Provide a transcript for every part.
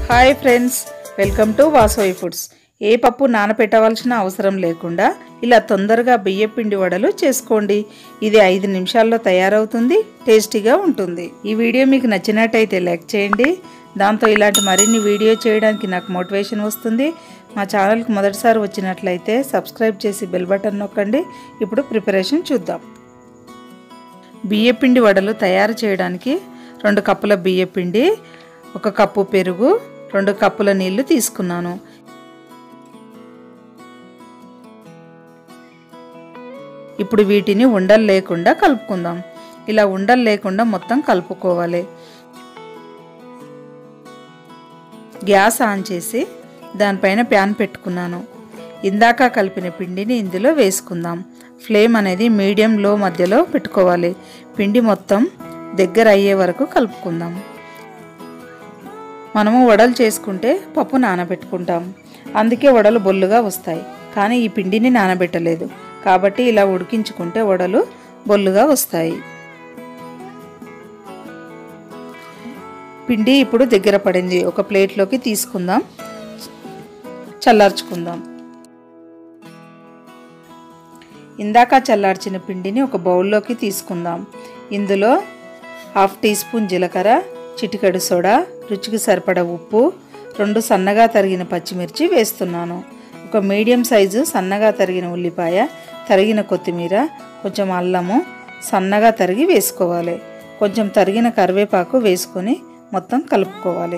Hi friends, welcome to Vasavi foods. ఏ పప్పు నానబెట్టవలసిన అవసరం లేకుండా ఇలా తొందరగా బియ్యం పిండి వడలు చేసుకోండి. ఇది 5 నిమిషాల్లో తయారవుతుంది, టేస్టీగా ఉంటుంది. ఈ వీడియో మీకు నచ్చినట్టయితే లైక్ చేయండి. దాంతో ఇలాంటి మరిన్ని వీడియో చేయడానికి నాకు మోటివేషన్ వస్తుంది. మా ఛానల్కి మొదటిసారి వచ్చినట్లయితే సబ్స్క్రైబ్ చేసి బెల్ బటన్ నొక్కండి. ఇప్పుడు ప్రిపరేషన్ చూద్దాం. బియ్యం పిండి వడలు తయారు చేయడానికి 2 కప్పుల బియ్యం పిండి, 1 కప్పు పెరుగు, 2 కప్పుల నీళ్లు తీసుకున్నాను. ఇప్పుడు వీటిని ఉండలు లేకుండా కలుపుకుందాం. ఇలా ఉండలు లేకుండా మొత్తం కలుపుకోవాలి. గ్యాస్ ఆన్ చేసి దానిపైన ప్యాన్ పెట్టుకున్నాను. ఇందాక కలిపిన పిండిని ఇందులో వేసుకుందాం. ఫ్లేమ్ అనేది మీడియం లో మధ్యలో పెట్టుకోవాలి. పిండి మొత్తం దగ్గర అయ్యే వరకు కలుపుకుందాం. మనము వడలు చేసుకుంటే పప్పు నానబెట్టుకుంటాం, అందుకే వడలు బొల్లుగా వస్తాయి. కానీ ఈ పిండిని నానబెట్టలేదు కాబట్టి ఇలా ఉడికించుకుంటే వడలు బొల్లుగా వస్తాయి. పిండి ఇప్పుడు దగ్గర పడింది. ఒక ప్లేట్లోకి తీసుకుందాం, చల్లార్చుకుందాం. ఇందాక చల్లార్చిన పిండిని ఒక బౌల్లోకి తీసుకుందాం. ఇందులో 1/2 టీ స్పూన్ జీలకర్ర, చిటికెడు సోడా, రుచికి సరిపడా ఉప్పు, 2 సన్నగా తరిగిన పచ్చిమిర్చి వేస్తున్నాను. ఒక మీడియం సైజు సన్నగా తరిగిన ఉల్లిపాయ, తరిగిన కొత్తిమీర, కొంచెం అల్లము సన్నగా తరిగి వేసుకోవాలి. కొంచెం తరిగిన కరివేపాకు వేసుకొని మొత్తం కలుపుకోవాలి.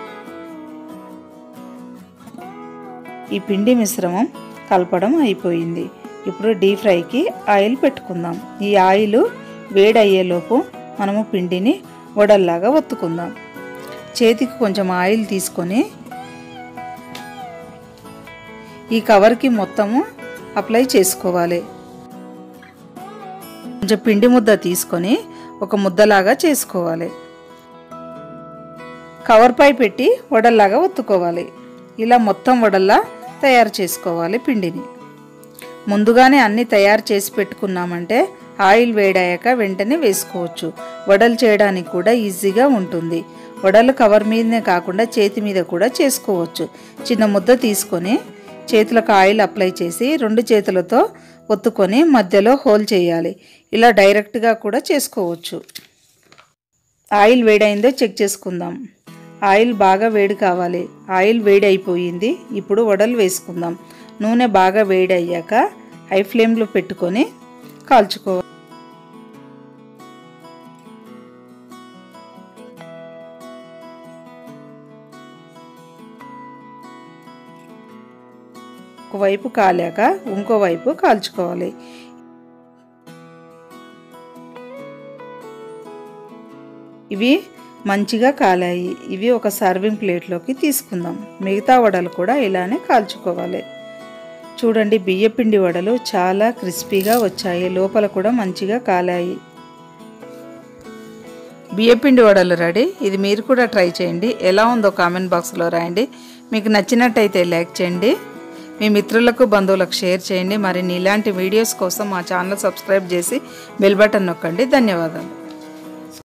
ఈ పిండి మిశ్రమం కలపడం అయిపోయింది. ఇప్పుడు డీప్ ఫ్రైకి ఆయిల్ పెట్టుకుందాం. ఈ ఆయిల్ వేడయ్యేలోపు మనము పిండిని వడల్లాగా ఒత్తుకుందాం. చేతికి కొంచెం ఆయిల్ తీసుకొని ఈ కవర్కి మొత్తము అప్లై చేసుకోవాలి. కొంచెం పిండి ముద్ద తీసుకొని ఒక ముద్దలాగా చేసుకోవాలి. కవర్పై పెట్టి వడల్లాగా ఒత్తుకోవాలి. ఇలా మొత్తం వడల్లా తయారు చేసుకోవాలి. పిండిని ముందుగానే అన్నీ తయారు చేసి పెట్టుకున్నామంటే ఆయిల్ వేడయ్యాక వెంటనే వేసుకోవచ్చు. వడలు చేయడానికి కూడా ఈజీగా ఉంటుంది. వడలు కవర్ మీదనే కాకుండా చేతి మీద కూడా చేసుకోవచ్చు. చిన్న ముద్ద తీసుకొని చేతులకు ఆయిల్ అప్లై చేసి 2 చేతులతో ఒత్తుకొని మధ్యలో హోల్ చేయాలి. ఇలా డైరెక్ట్గా కూడా చేసుకోవచ్చు. ఆయిల్ వేడైందో చెక్ చేసుకుందాం. ఆయిల్ బాగా వేడి కావాలి. ఆయిల్ వేడి అయిపోయింది. ఇప్పుడు వడలు వేసుకుందాం. నూనె బాగా వేడి అయ్యాక హై ఫ్లేమ్లో పెట్టుకొని కాల్చుకోవాలి. ఒకవైపు కాలాక ఇంకోవైపు కాల్చుకోవాలి. ఇవి మంచిగా కాలాయి. ఇవి ఒక సర్వింగ్ ప్లేట్లోకి తీసుకుందాం. మిగతా వడలు కూడా ఇలానే కాల్చుకోవాలి. చూడండి, బియ్యపిండి వడలు చాలా క్రిస్పీగా వచ్చాయి. లోపల కూడా మంచిగా కాలాయి. బియ్యపిండి వడలు రెడీ. ఇది మీరు కూడా ట్రై చేయండి. ఎలా ఉందో కామెంట్ బాక్స్లో రాయండి. మీకు నచ్చినట్టయితే లైక్ చేయండి. మీ మిత్రులకు, బంధువులకు షేర్ చేయండి. మరిన్ని ఇలాంటి వీడియోస్ కోసం మా ఛానల్ సబ్స్క్రైబ్ చేసి బెల్ బటన్ నొక్కండి. ధన్యవాదాలు.